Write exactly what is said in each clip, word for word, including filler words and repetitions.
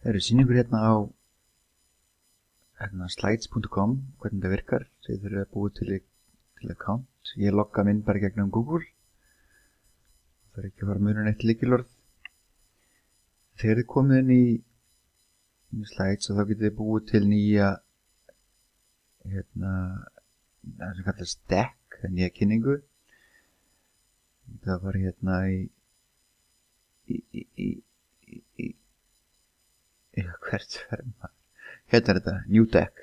Það eru sýningur hérna á hérna, slides punkt com, hvernig það virkar. Þið þurfið að búið til, til account. Ég logga minn bara gegnum Google. Það er ekki að fara munur neitt lykilorð. Þegar þið komið inn í, í slides og þá getið þið búið til nýja hérna, það sem kallast deck, nýja kynningu. Það var hérna í í, í, í, í, í, í hvert verðum maður. Hérna er þetta, new deck.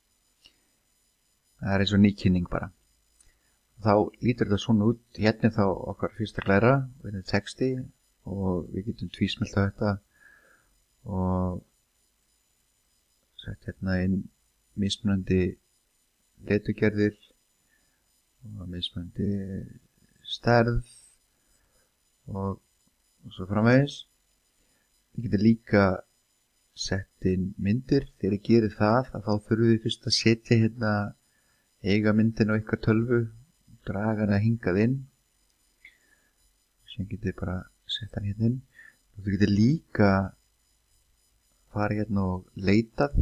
Það er eins og ný kynning bara. Þá lítur þetta svona út, hérna er þá okkar fyrsta glæra, við erum texti og við getum tvísmelt á þetta og sett hérna inn mismunandi letugerðir og mismunandi stærð og, og svo framvegis. Við getum líka sett inn myndir. Þegar ég gerir það, þá þurfum við fyrst að setja hérna eiga myndin á ykkar tölvu, draga hana hingað inn. Síðan getur bara sett hann hérna inn. Og þú getur líka farið hérna og leitað.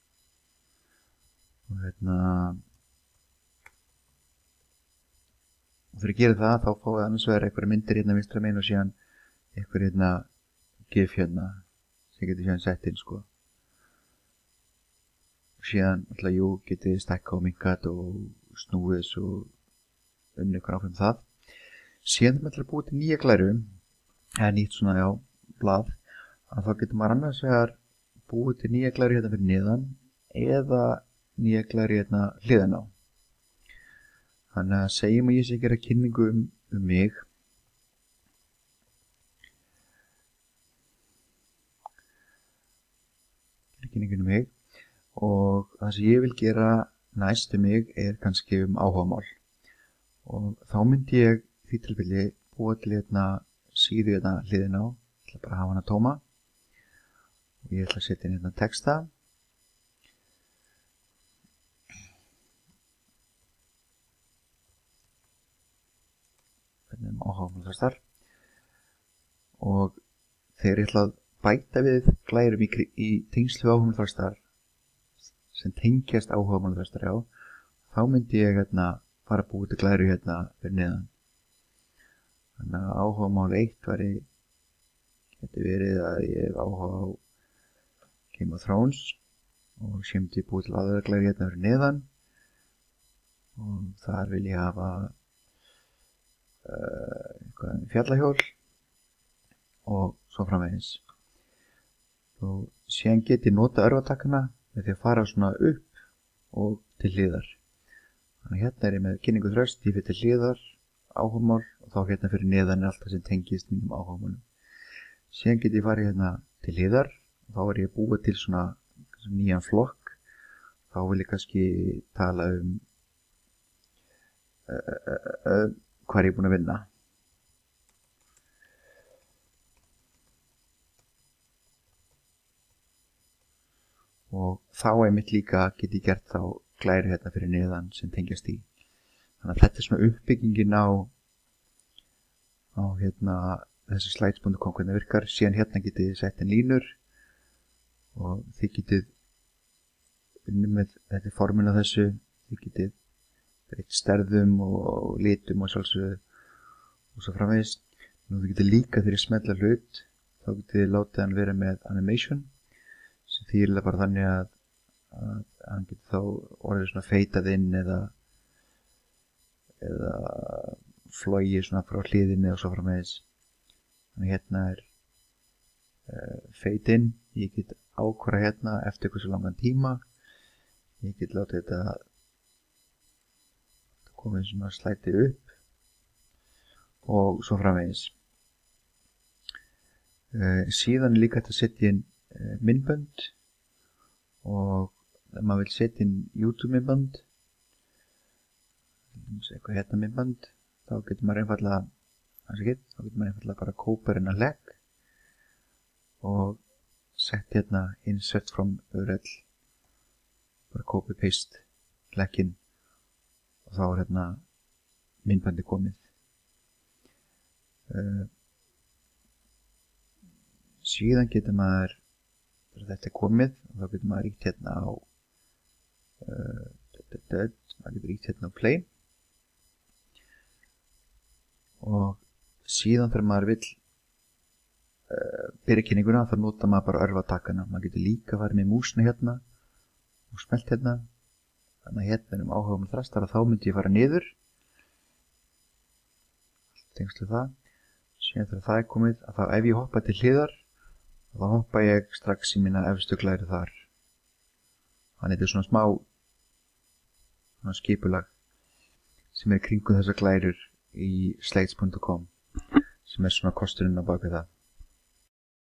Og hérna og þegar ég gerir það, þá fáið annars vegar einhverja myndir hérna vinstra megin og síðan einhver hérna gif hérna sem getur síðan sett inn sko. Og síðan alltaf jú getið stekka og minkat og snúið þessu og unnið ykkur áfram það. Síðan þegar maður ætlar að búið til nýja glæru, eða nýtt svona já, blað, að þá getur maður annars vegar búið til nýja glæru hérna fyrir neðan eða nýja glæru hérna hliðan á. Þannig að segjum að ég sé að gera kynningu um, um mig. Kynningu um mig. Og það sem ég vil gera næst um mig er kannski um áhugamál. Og þá myndi ég því tilfelli búa til hérna síðu hérna hliðin á. Ég ætla bara að hafa hana tóma. Og ég ætla að setja inn hérna texta. Hvernig um áhugamál það starf. Og þegar ég ætla að bæta við glærum í, í tengslu áhugamálþrastar sem tengjast áhugamálþrastar já, þá myndi ég hérna fara að búið til glæru hérna fyrir neðan. Þannig að áhugamál eitt væri geti verið að ég hef áhuga á Game of Thrones og sem myndi ég búið til aðra glæru hérna fyrir neðan og þar vil ég hafa uh, eitthvað fjallahjól og svo framvegis. Og síðan get ég nota örvatakkana með því að fara svona upp og til hliðar. Þannig hérna er ég með kynningu þröst, ég fyrir til hliðar, áhugamál og þá hérna fyrir neðan er allt það sem tengist mínum áhugamálum. Síðan get ég farið hérna til hliðar og þá er ég búið til svona, svona nýjan flokk. Þá vil ég kannski tala um uh, uh, uh, hvað er ég búin að vinna. Og þá einmitt líka get ég gert þá glæru hérna fyrir neðan sem tengjast í. Þannig að þetta er svona uppbyggingin á á hérna þessi slides punkt com hvernig það virkar. Síðan hérna getið þið sett inn línur og þið getið unnið með þetta formuna þessu. Þið getið breytt stærðum og litum og sjálfsögðu og svo framvegis. Nú þið getið líka þegar ég smetla hlut þá getið þið látið hann vera með animation. Sem þýrlega bara þannig að, að hann getur þá orðið svona feitað inn eða eða flogið svona frá hliðinni og svo framvegis. Þannig hérna er uh, feit inn. Ég get ákvara hérna eftir hversu langan tíma. Ég get látið þetta komið svona slæti upp og svo framvegis. Uh, síðan líka þetta setja inn myndbönd og ef maður vil setja inn YouTube myndbönd eitthvað hérna myndbönd þá getur maður einfallega þá getur maður einfallega bara kópa hérna legg og sett hérna insert from U R L bara copy paste legginn og þá er hérna myndböndi komið. uh, síðan getur maður þegar þetta er komið þá getur maður ríkt hérna á uh, maður getur ríkt hérna á play og síðan þegar maður vill uh, byrja kynninguna þá nota maður bara örvatakkana. Maður getur líka farið með músna hérna og smelt hérna, þannig að hérna er um áhuga um þrastar og þá myndi ég fara niður tengslu það. Síðan þegar það er komið að þá ef ég hoppa til hliðar þá hoppa ég strax í mína efstu glæru þar. Þannig þetta er svona smá svona skipulag sem er kringum þessar glærur í slates punktur com sem er svona kosturinn á bak við það.